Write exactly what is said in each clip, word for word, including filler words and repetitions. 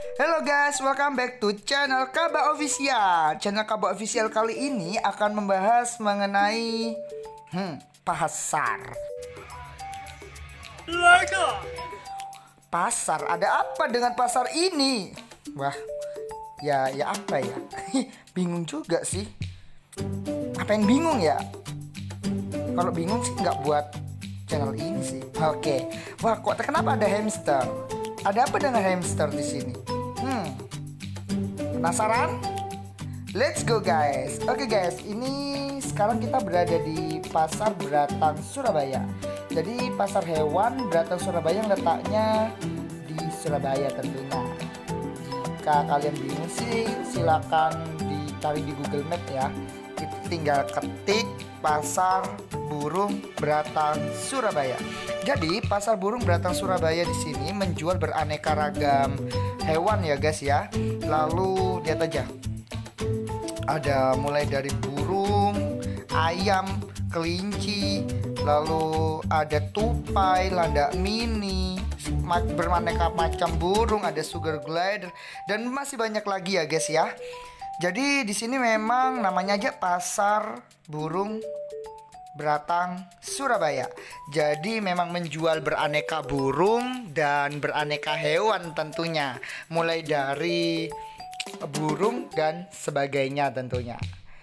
Halo guys, welcome back to channel Kaba Official. Channel Kaba Official kali ini akan membahas mengenai hmm, pasar. Pasar, ada apa dengan pasar ini? Wah, ya ya apa ya? Bingung juga sih. Apa yang bingung ya? Kalau bingung sih nggak buat channel ini sih. Oke, wah kok kenapa ada hamster? Ada apa dengan hamster di sini? Hmm, penasaran? Let's go guys. Oke guys, ini sekarang kita berada di Pasar Beratang Surabaya. Jadi pasar hewan Beratang Surabaya yang letaknya di Surabaya tentunya. Jika kalian bingung sih, silakan dicari di Google Map ya. Kita tinggal ketik Pasar Burung Beratang Surabaya. Jadi pasar burung Beratang Surabaya di sini menjual beraneka ragam hewan ya guys ya. Lalu lihat aja, ada mulai dari burung, ayam, kelinci, lalu ada tupai, landak mini, beraneka macam burung, ada sugar glider dan masih banyak lagi ya guys ya. Jadi di sini memang namanya aja Pasar Burung Beratang Surabaya. Jadi memang menjual beraneka burung dan beraneka hewan tentunya. Mulai dari burung dan sebagainya tentunya.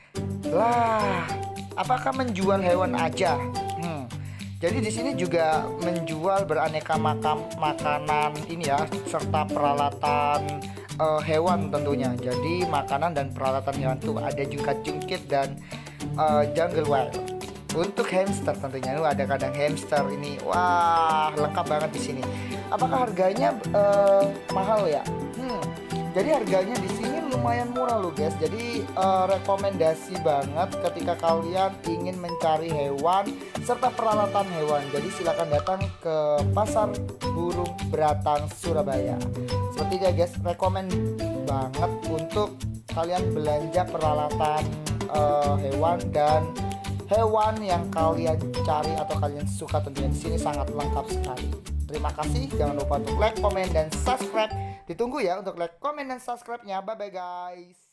Lah, apakah menjual hewan aja? Hmm. Jadi di sini juga menjual beraneka makam makanan ini ya, serta peralatan uh, hewan tentunya. Jadi makanan dan peralatan hewan tuh ada juga jungkit dan uh, jungle wild. Untuk hamster tentunya, lu ada kandang hamster ini, wah lengkap banget di sini. Apakah harganya uh, mahal ya? Hmm, jadi harganya di sini lumayan murah loh guys. Jadi uh, rekomendasi banget ketika kalian ingin mencari hewan serta peralatan hewan. Jadi silakan datang ke Pasar Burung Beratang Surabaya. Seperti itu ya guys, rekomend banget untuk kalian belanja peralatan uh, hewan dan hewan yang kalian cari atau kalian suka tentunya. Di sini sangat lengkap sekali. Terima kasih. Jangan lupa untuk like, komen, dan subscribe. Ditunggu ya untuk like, komen, dan subscribe-nya. Bye bye guys.